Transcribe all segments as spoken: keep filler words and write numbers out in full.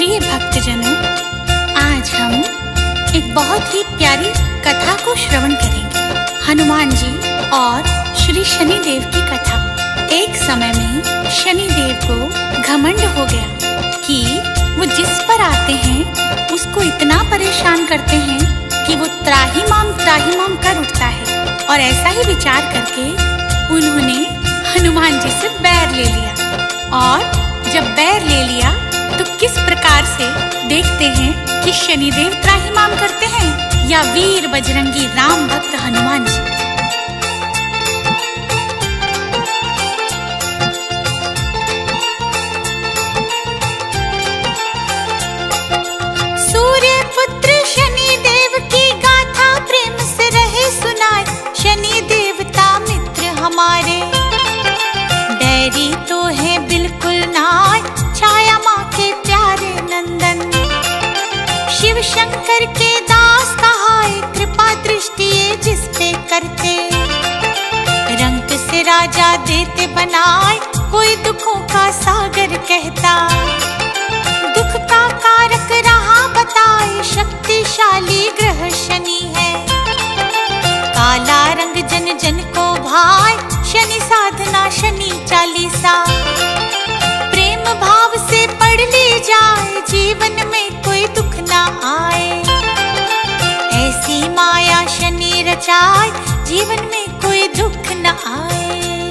प्रिय भक्तजनों, आज हम एक बहुत ही प्यारी कथा को श्रवण करेंगे। हनुमान जी और श्री शनिदेव की कथा। एक समय में शनिदेव को घमंड हो गया कि वो जिस पर आते हैं उसको इतना परेशान करते हैं कि वो त्राहिमाम त्राहिमाम कर उठता है। और ऐसा ही विचार करके उन्होंने हनुमान जी से बैर ले लिया। और जब बैर ले लिया तो किस प्रकार से देखते हैं कि शनिदेव त्राहिमाम करते हैं या वीर बजरंगी राम भक्त हनुमान जी। सूर्य पुत्र शनिदेव की गाथा प्रेम से रहे सुनाए। शनि देवता मित्र हमारे, बैरी तो है बिल्कुल नाय। छाया माँ के प्यारे नंदन, शिव शंकर के दास कहाए। कृपा दृष्टि ये जिस पे करते, रंग से राजा देते बनाए। कोई दुखों का सागर कहता, दुख का कारक रहा बताए। शक्तिशाली ग्रह शनि है, काला रंग जन जन को भाए। शनि साधना शनि चालीसा, प्रेम भाव से पढ़ ली जाए। जीवन में कोई दुख ना आए, ऐसी माया शनि रचाए। जीवन में कोई दुख न आए।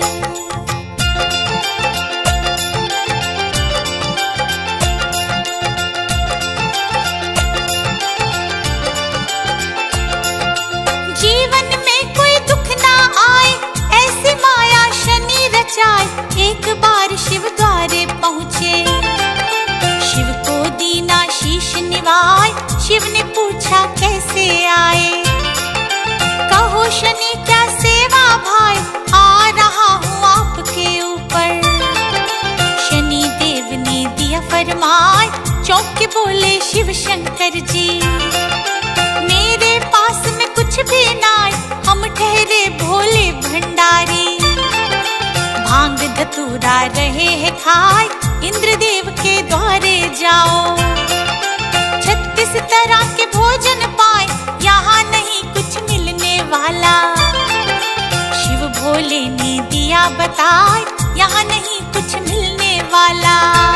जीवन में कोई दुख ना आए, ऐसी माया शनि रचाए। एक बार शिव द्वारे पहुँचे, शिव को दीना शीश निवाए। शिव ने पूछा कैसे आए, कहो शनि क्या सेवा भाई। आ रहा हूँ आपके ऊपर, शनि देव ने दिया फरमाए। चौंक के बोले शिव शंकर जी, मेरे पास में कुछ भी नाय। हम ठहरे भोले भंडारी, भांग धतूरा रहे हैं खाए। इंद्रदेव के द्वारे जाओ, छत्तीस तरह के भोजन पाए। यहाँ नहीं कुछ मिलने वाला, शिव भोले ने दिया बताए। यहाँ नहीं कुछ मिलने वाला।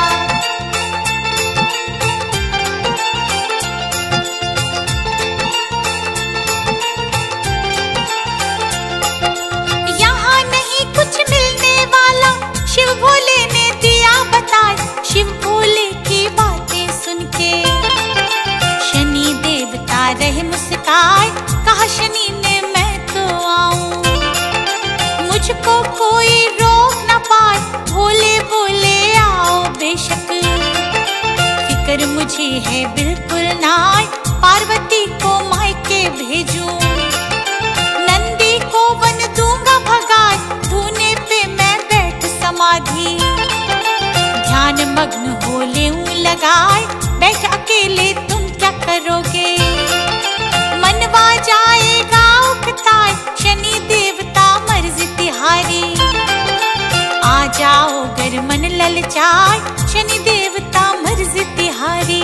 यहाँ नहीं कुछ मिलने वाला, शिव भोले ने दिया बताए। शिव भोले की बातें सुन के शनि देवता रहे मुस्काए। कहा शनि ने मैं तो आऊं, मुझको कोई रोक न पाए। भोले बोले आओ बेशक, फिक्र मुझे है बिल्कुल नाय। पार्वती को मायके भेजूं, नंदी को वन दूंगा भगाए। धूने पे मैं बैठ समाधि, ध्यान मग्न हो लेऊं लगाए। बैठ अकेले तुम क्या करोगे, मनवा जाएगा उकताए। शनि देवता मर्जी तिहारी, आ जाओ गर मन ललचाए। शनि देवता मर्जी तिहारी।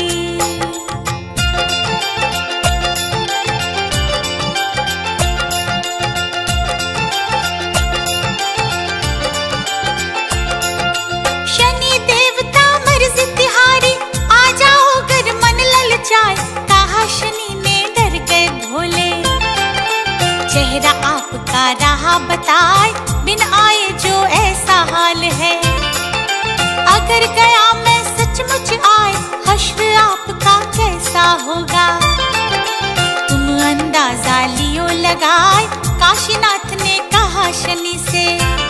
शनि देवता मर्जी तिहारी, आ जाओ गर मन ललचाए। कहा शनि ने डर गए भोले, चेहरा आपका रहा बताए। बिन आए जो ऐसा हाल है, अगर गया मैं सचमुच आए। हश्र आपका कैसा होगा, तुम अंदाजा लियो लगाए। काशीनाथ ने कहा शनि से,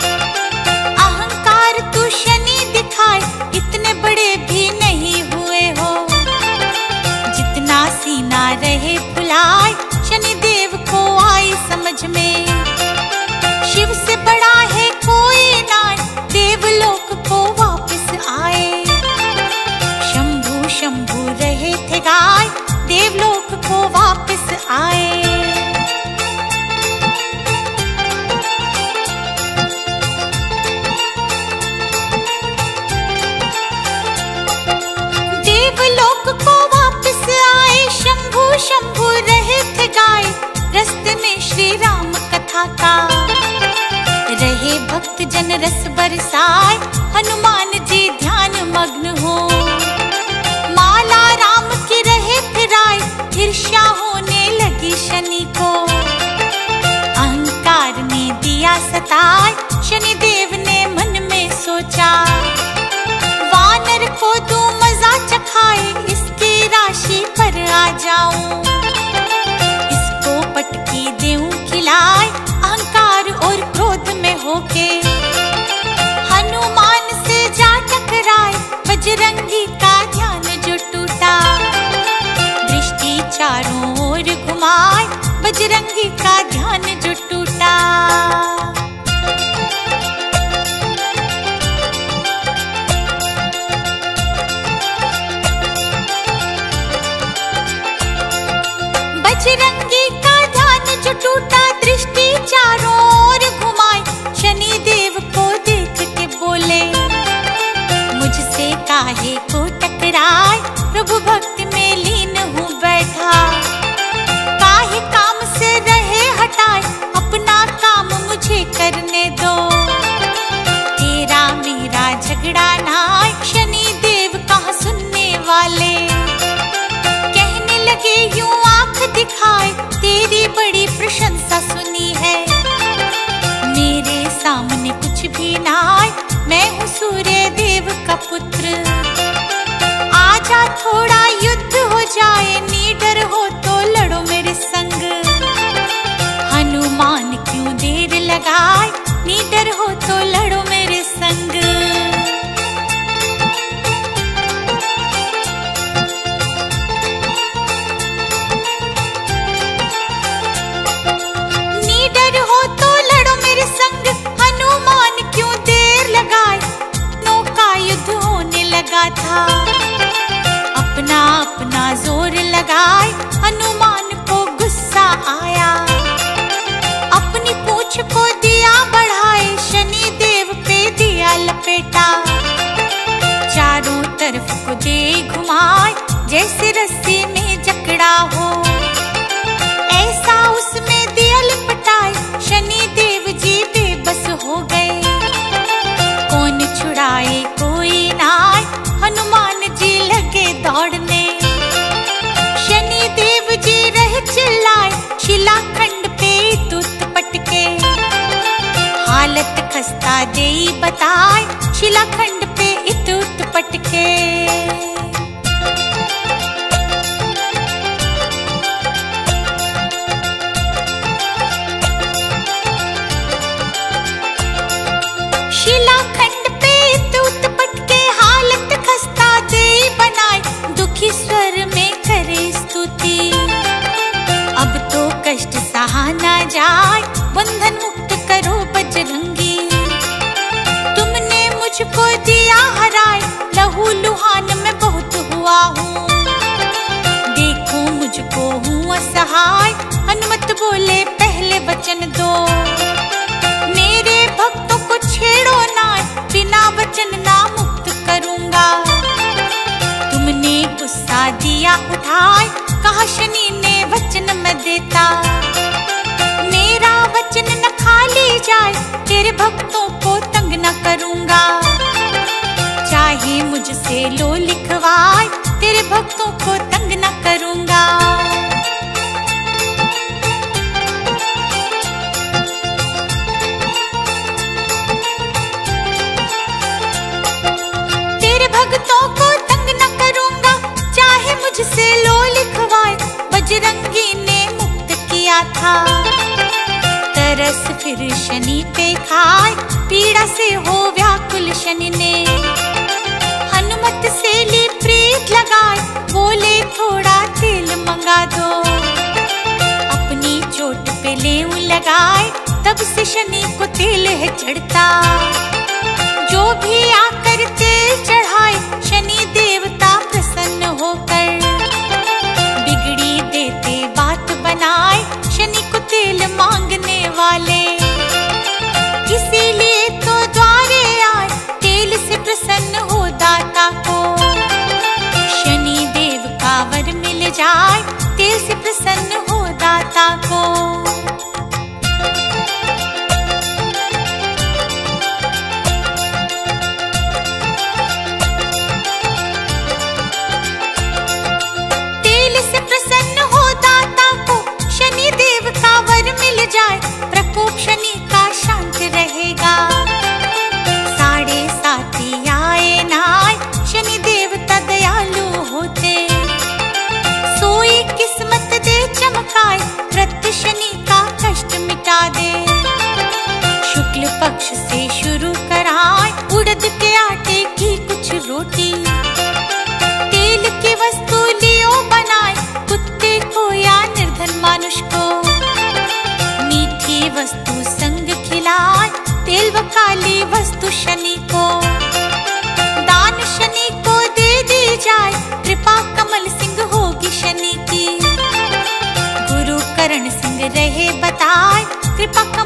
अहंकार तू शनि दिखाए। इतने बड़े भी नहीं हुए हो, जितना सीना रहे फुलाए। शनि देव को आई समझ में, शिव से बड़ा है कोई नाय। देवलोक को वापस आए, शंभू शंभू रहे थे गाय। देवलोक को वापस आए। रस्ते में श्री राम कथा का। रहे भक्त जन रस बरसाए, हनुमान जी ध्यान मग्न हो। माला राम की रहे फिराए, ईर्ष्या होने लगी शनि को। अहंकार ने दिया सताए, शनि देव ने मन में सोचा। वानर को दूं मजा चखाए, इसकी राशि पर आ जाऊं। इसको पटकी देऊं खिलाए, अहंकार और क्रोध में होके। हनुमान से जा टकराए, बजरंगी का ध्यान जो टूटा। दृष्टि चारों ओर घुमाए, बजरंगी का ध्यान जो टूटा। बजरंगी का ध्यान जो टूटा, दृष्टि चारों ओर घुमाए। शनि देव को देख के बोले, मुझसे काहे को टकराए। प्रभु भक्ति में लीन हूँ बैठा। काहे काम से रहे हटाए, अपना काम मुझे करने दो। तेरा मेरा झगड़ा नाय, शनि देव कहाँ सुनने वाले। कहने लगे यूं आंख दिखाए, तेरी बड़ी प्रशंसा सुनी है। मेरे सामने कुछ भी नाय, मैं हूँ सूर्य देव का पुत्र। आजा थोड़ा युद्ध हो जाए, निडर हो तो लड़ो मेरे संग। हनुमान क्यों देर लगाए, निडर हो तो लड़ो मेरे संग। निडर हो तो लड़ो मेरे संग, हनुमान क्यों देर लगाए। नौका युद्ध होने लगा था, अपना अपना जोर लगाए। हनुमान को गुस्सा आया, अपनी पूंछ को दिया बढ़ाए। शनि देव पे दिया लपेटा, चारों तरफ को दे घुमाए। जैसे रस्सी में जकड़ा हो, ऐसा उसमें दिया लिपटाए। शनि देव जी बेबस हो गए, कौन छुड़ाए कोई नाय। हनुमान जी लगे दौड़ने, शनि देव जी रहे चिल्लाए। शिलाखंड पे दूत पटके, हालत खस्ता देई बताए। शिलाखंड पे दूत पटके। शिलाखंड पे दूत पटके, हालत खस्ता देई बनाए। दुखी स्वर में करे स्तुति, अब तो कष्ट सहा ना जाए। बंधन मुक्त करो बजरंगी, तुमने मुझको दिया हराए। लहू लुहान में बहुत हुआ हूँ, देखो मुझको हूँ असहाय। हनुमत बोले पहले वचन दो, मेरे भक्तों को छेड़ो ना। बिना वचन ना मुक्त करूँगा। तुमने गुस्सा दिया उठाए, कहा शनि ने वचन मैं देता। मेरा वचन न खाली जाए, तेरे भक्तों को तंग न करूँगा। चाहे मुझसे लो लिखवाए, तेरे भक्तों को तंग न करूँगा। तेरे भक्तों को तंग न करूँगा, चाहे मुझसे लो लिखवाए। बजरंगी ने मुक्त किया था, तरस फिर शनि पे खाए। पीड़ा से हो व्याकुल शनि ने, हनुमत से ली प्रीत लगाए। बोले थोड़ा तेल मंगा दो, अपनी चोट पे लेऊ लगाए। तब से शनि को तेल है चढ़ता, जो भी आकर तेल चढ़ाए। शनि देवता प्रसन्न होकर, बिगड़ी देते बात बनाए। शनि को तेल मांगने वाले, इसीलिए तो द्वारे आए। तेल से प्रसन्न हो दाता को, शनि देव का वर मिल जाए। तेल से प्रसन्न हो दाता को। शनि को, दान शनि को दे दी जाए, कृपा कमल सिंह होगी शनि की। गुरु करण सिंह रहे बताए, कृपा